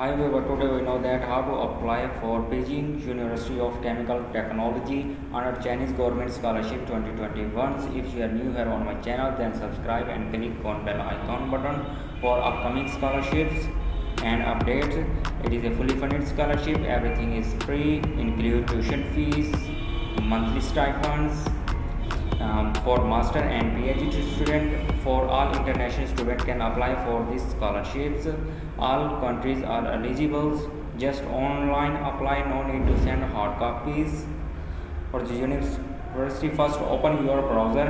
Hi everyone, today we know that how to apply for Beijing University of Chemical Technology under Chinese Government Scholarship 2021. If you are new here on my channel, then subscribe and click on bell icon button for upcoming scholarships and updates. It is a fully funded scholarship. Everything is free, include tuition fees, monthly stipends, for master and PhD student. For all international students can apply for these scholarships. All countries are eligible. Just online apply, no need to send hard copies. For the university, first open your browser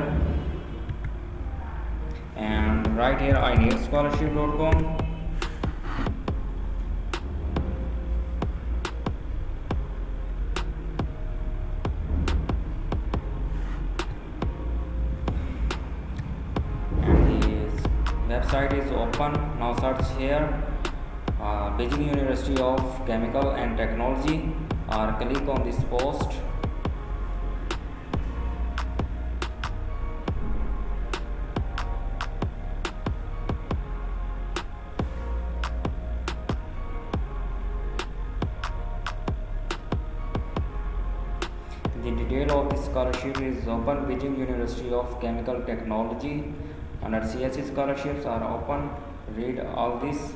and right here ineedscholarship.com. Website is open. Now search here Beijing University of Chemical and Technology or click on this post. The detail of this scholarship is open. Beijing University of Chemical Technology under CSE scholarships are open. Read all this.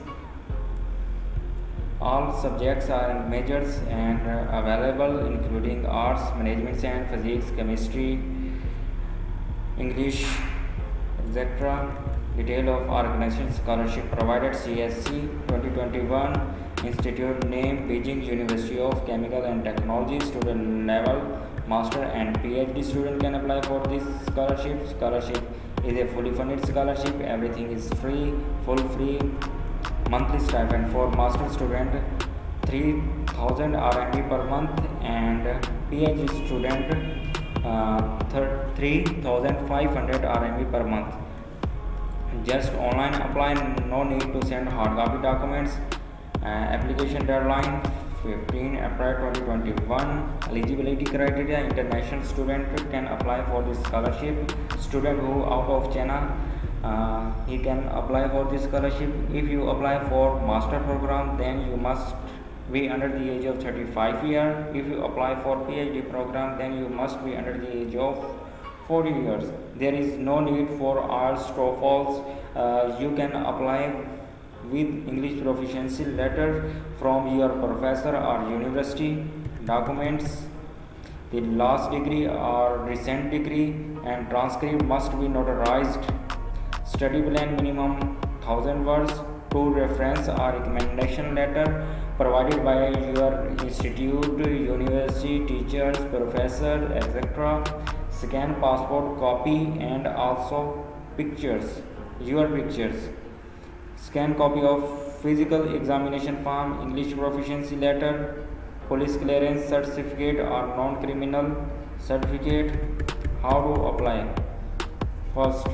All subjects are majors and available, including arts, management science, physics, chemistry, English, etc. Detail of organization scholarship provided: CSE 2021, institute name Beijing University of Chemical and Technology. Student level, master and PhD student can apply for this scholarship. Scholarship is a fully funded scholarship. Everything is free, full free. Monthly stipend for master student 3000 RMB per month and PhD student 3500 RMB per month. Just online apply, no need to send hard copy documents. Application deadline 15 April 2021. Eligibility criteria: international student can apply for this scholarship. Student who out of China, he can apply for this scholarship. If you apply for master program, then you must be under the age of 35 years. If you apply for PhD program, then you must be under the age of 40 years. There is no need for IELTS, TOEFL. You can apply with English proficiency letter from your professor or university. Documents: the last degree or recent degree and transcript must be notarized. Study plan minimum 1000 words. 2 reference or recommendation letter provided by your institute, university, teachers, professor, etc. Scan passport copy and also pictures, your pictures. Scan copy of physical examination form, English proficiency letter, police clearance certificate or non-criminal certificate. How to apply? First,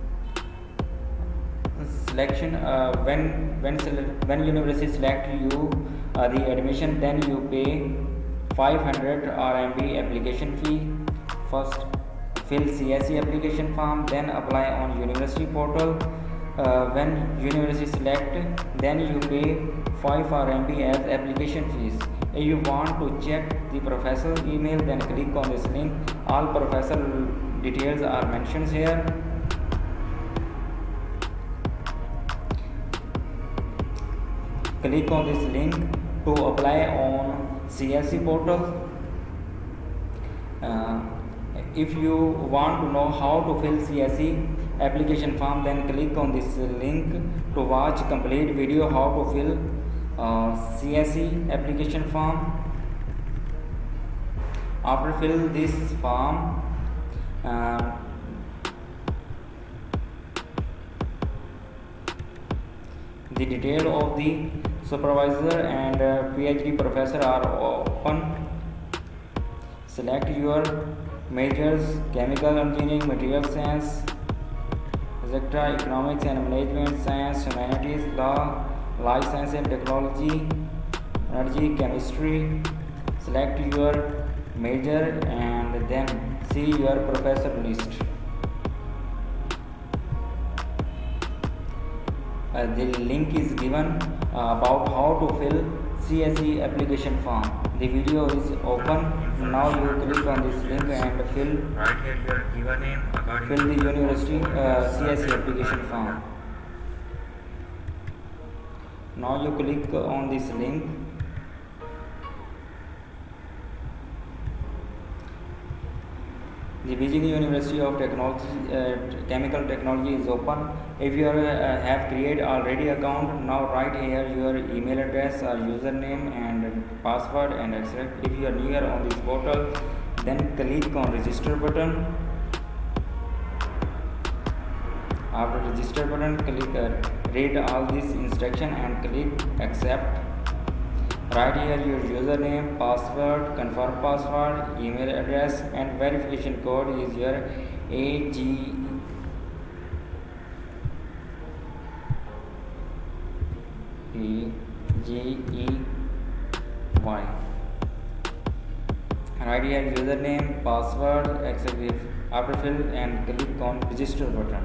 selection. When university select you the admission, then you pay 500 RMB application fee. First, fill CSE application form, then apply on university portal. When university select, then you pay 5 RMB as application fees. If you want to check the professor email, then click on this link. All professor details are mentioned here. Click on this link to apply on CSE portal. If you want to know how to fill CSE application form, then click on this link to watch complete video how to fill CSE application form. After fill this form, the detail of the supervisor and PhD professor are open. Select your majors: chemical engineering, material science, etc., economics and management science, humanities, law, life science and technology, energy, chemistry. Select your major and then see your professor list. The link is given about how to fill CSE application form. The video is open. Now you click on this link and fill the university CSE application form. Now you click on this link. The Beijing University of Chemical Technology is open. If you have created already account, now write here your email address or username and password and accept. If you are new on this portal, then click on register button. After register button, click read all this instruction and click accept. Write here your username, password, confirm password, email address, and verification code is your AGEY. Write here username, password, accept. After fill and click on register button.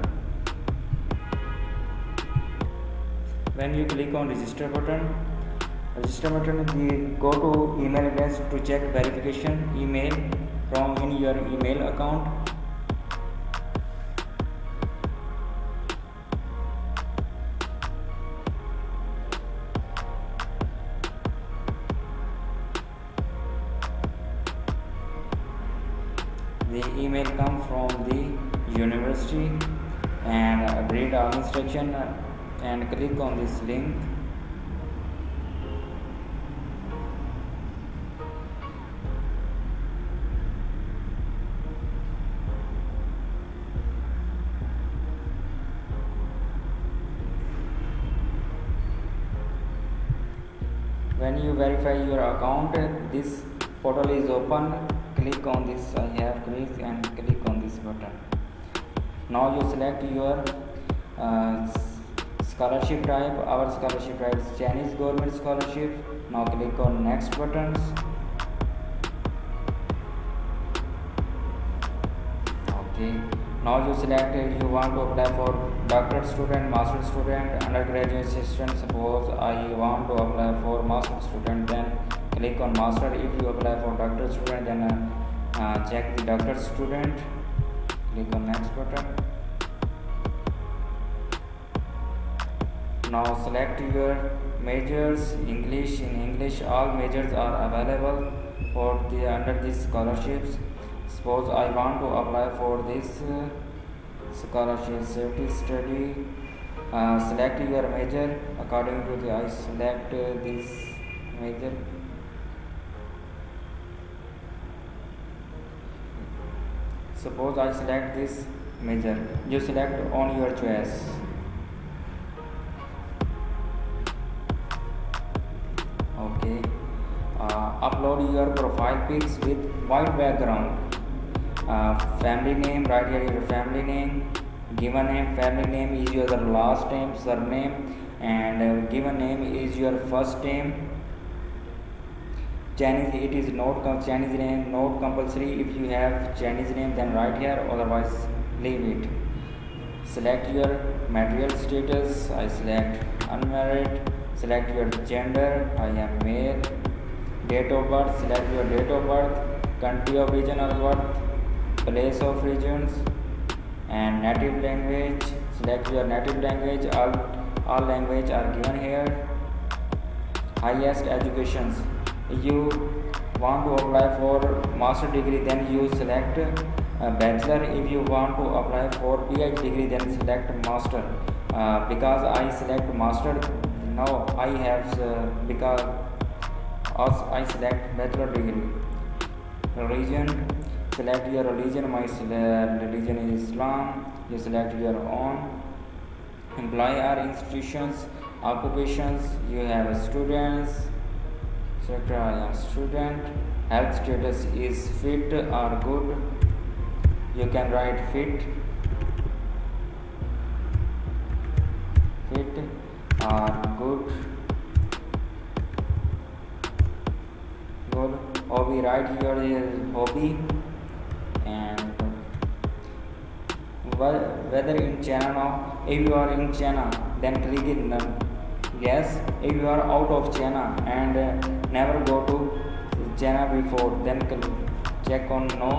When you click on register button, go to email address to check verification email from in your email account. The email comes from the university, and read all instruction and click on this link. When you verify your account, this portal is open. Click on this I have clicked and click on this button. Now you select your scholarship type. Our scholarship type is Chinese government scholarship. Now click on next buttons. Okay. Now you select if you want to apply for doctorate student, master student, undergraduate student. Suppose I want to apply for master student, then click on master. If you apply for doctorate student, then check the doctorate student. Click on next button. Now select your majors. English. In English, all majors are available for the under these scholarships. Suppose I want to apply for this scholarship, safety study. Select your major according to the I select this major. Suppose I select this major. You select on your choice. Okay. Upload your profile pics with white background. Family name, write here your family name. Given name, family name is your last name, surname, and given name is your first name. Chinese, it is not Chinese name, not compulsory. If you have Chinese name, then write here, otherwise leave it. Select your material status. I select unmarried. Select your gender. I am male. Date of birth. Select your date of birth. Country of origin or birth. Place of regions. And native language. Select your native language. All language are given here. Highest educations. If you want to apply for master degree, then you select bachelor. If you want to apply for PhD degree, then select master. Because I select master, now I have because I select bachelor degree. Religion, select your religion. My religion is Islam. You select your own. Employee or institutions. Occupations, you have students. Select I am student. Health status is fit or good. You can write fit or good. Hobby, write here is hobby. And whether in China now, if you are in China, then click in yes. If you are out of China and never go to China before, then check on no.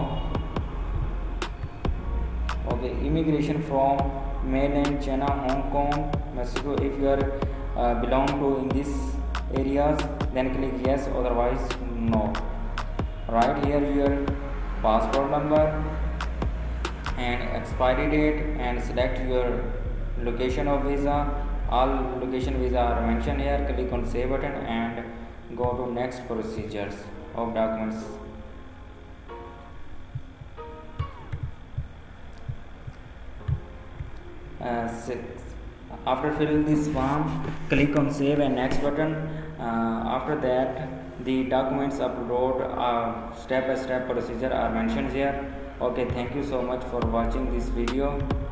Okay, immigration from mainland China, Hong Kong, Mexico. If you are belong to in these areas, then click yes, otherwise no. Write here your passport number and expiry date and select your location of visa. All location visa are mentioned here. Click on save button and go to next procedures of documents. After filling this form, click on save and next button. After that, the documents upload step by step procedure are mentioned here. Okay, thank you so much for watching this video.